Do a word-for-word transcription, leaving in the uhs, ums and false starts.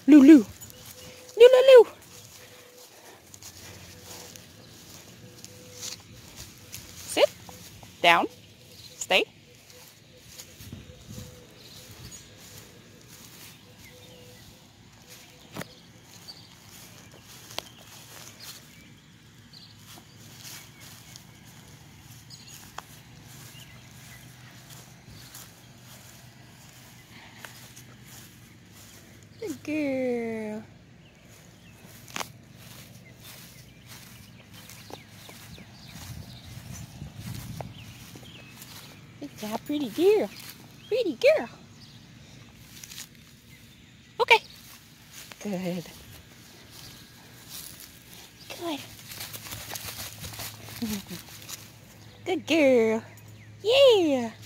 Lulu. Lulu. Sit. Down. Stay. Good girl. Good job, pretty girl. Pretty girl. Okay. Good. Good. Good girl. Yeah.